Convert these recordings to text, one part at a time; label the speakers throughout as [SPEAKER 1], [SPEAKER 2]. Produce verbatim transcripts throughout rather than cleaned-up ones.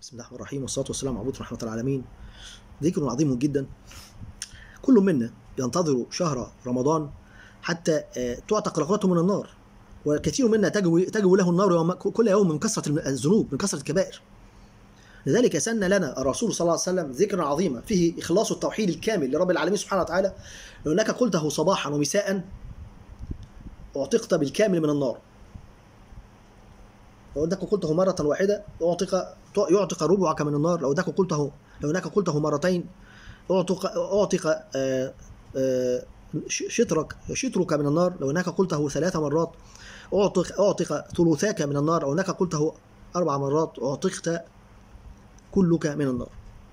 [SPEAKER 1] بسم الله الرحمن الرحيم والصلاة والسلام على عبود رحمة العالمين. ذكر عظيم جدا. كل منا ينتظر شهر رمضان حتى تعتق رقبته من النار، وكثير منا تجوي, تجوي له النار يوم كل يوم من كثرة الذنوب، من كثرة الكبائر. لذلك سن لنا الرسول صلى الله عليه وسلم ذكرا عظيما فيه إخلاص التوحيد الكامل لرب العالمين سبحانه وتعالى. لو أنك قلته صباحا ومساء أعتقت بالكامل من النار. لو أنك قلته مرة واحدة أعتق يعتق ربعك من النار. لو أنك قلته لو أنك قلته مرتين أعتق أعتق شطرك شطرك من النار. لو أنك قلته ثلاث مرات أعتق أعتق ثلثاك من النار. لو أنك قلته أربع مرات أعتقت كلك من النار.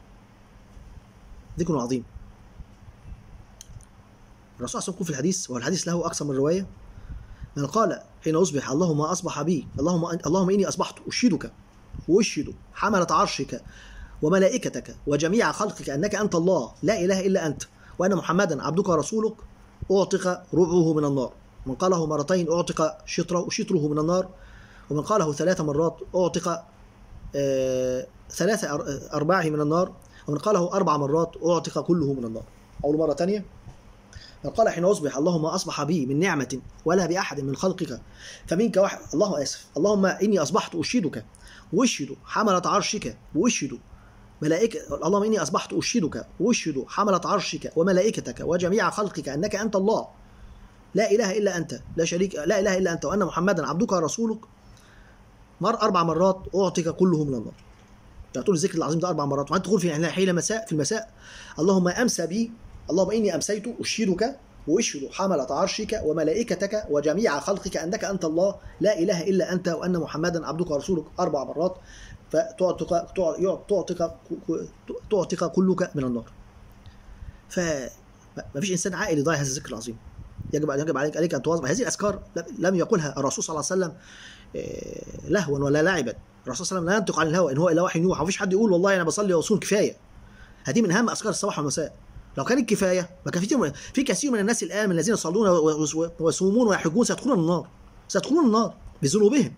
[SPEAKER 1] ذكر عظيم. الرسول صلى الله عليه وسلم في الحديث، والحديث له أكثر من رواية، من قال حين أصبح اللهم أصبح بي اللهم اللهم إني أصبحت أشهدك وأشهد حملة عرشك وملائكتك وجميع خلقك أنك أنت الله لا إله إلا أنت وأن محمدا عبدك ورسولك، أعتق ربعه من النار. من قاله مرتين أعتق شطره شطره من النار، ومن قاله ثلاث مرات أعتق آه ثلاث أرباعه من النار، ومن قاله أربع مرات أعتق كله من النار. أول مرة ثانية، من قال حين أصبح اللهم أصبح بي من نعمة ولا بأحد من خلقك فمنك واحد الله آسف اللهم إني أصبحت أشهدك وأشهد حملة عرشك وأشهد ملائكة اللهم إني أصبحت أشهدك وأشهد حملة عرشك وملائكتك وجميع خلقك أنك أنت الله لا إله إلا أنت لا شريك لا إله إلا أنت وأن محمدا عبدك ورسولك مر أربع مرات أعتق كله من النار. تقول الذكر العظيم ده أربع مرات، وأنت تقول في حين مساء في المساء اللهم أمسى بي اللهم إني أمسيت أشهدك وأشهد حملة عرشك وملائكتك وجميع خلقك أنك أنت الله لا إله إلا أنت وأن محمدا عبدك ورسولك أربع مرات، فتعتق تعتق تعتق كلك من النار. فما فيش إنسان عاقل يضيع هذا الذكر العظيم. يجب يجب عليك عليك أن تواظب. هذه الأذكار لم يقولها الرسول صلى الله عليه وسلم لهوا ولا لاعبا. الرسول صلى الله عليه وسلم لا ينطق عن الهوى إن هو إلا وحي يوحى. مفيش حد يقول والله أنا بصلي وأصوم كفاية. هذه من أهم أذكار الصباح والمساء. لو كانت كفاية ما كان في في كثير من الناس الآن من الذين يصلون ويصومون ويحجون سيدخلون النار سيدخلون النار بذنوبهم.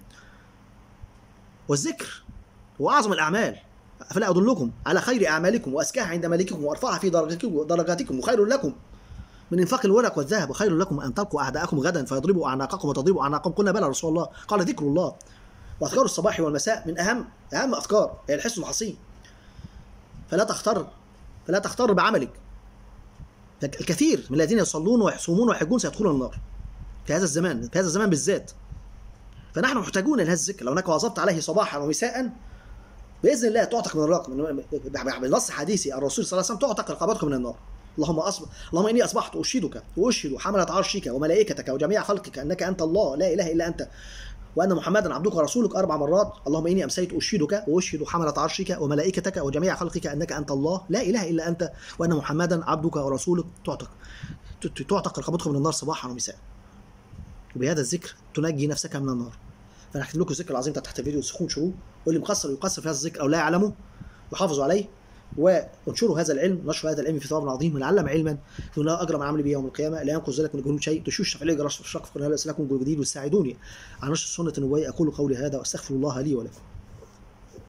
[SPEAKER 1] والذكر هو أعظم الأعمال. فلا أدلكم على خير أعمالكم وأزكاها عند ملككم وأرفعها في درجاتكم درجاتكم وخير لكم من إنفاق الورق والذهب وخير لكم أن تلقوا أعداءكم غدا فيضربوا أعناقكم وتضربوا أعناقكم. قلنا بلى رسول الله. قال ذكر الله. وأذكار الصباح والمساء من أهم أهم أذكار هي الحس الحصين. فلا تختار فلا تختار بعملك. الكثير من الذين يصلون ويصومون ويحجون سيدخلون النار في هذا الزمان في هذا الزمان بالذات. فنحن محتاجون لهذا الذكر. لو انك واظبت عليه صباحا ومساء باذن الله تعتق من الرقم. بالنص حديثي الرسول صلى الله عليه وسلم تعتق رقبتك من النار. اللهم اصبح اللهم اني اصبحت اشهدك واشهد حملة عرشك وملائكتك وجميع خلقك انك انت الله لا اله الا انت وأن محمدا عبدك ورسولك أربع مرات. اللهم إني أمسيت أشهدك وأشهد حملة عرشك وملائكتك وجميع خلقك أنك أنت الله لا إله إلا أنت وأن محمدا عبدك ورسولك. تعتق تعتق رقبتك من النار صباحا ومساء. وبهذا الذكر تنجي نفسك من النار. فأنا هكتب لكم الذكر العظيم تحت الفيديو سخون شروق، واللي مقصر يقصر في هذا الذكر أو لا يعلمه وحافظوا عليه وانشروا هذا العلم. نشر هذا العلم في ثواب عظيم. من علم علما له اجر من عمل به يوم القيامه لا ينقص ذلك من اجرهم شيء. تشوش في الاشراق في قناه لكم جديد وساعدوني على نشر السنه النبويه. اقول قولي هذا واستغفر الله لي ولكم.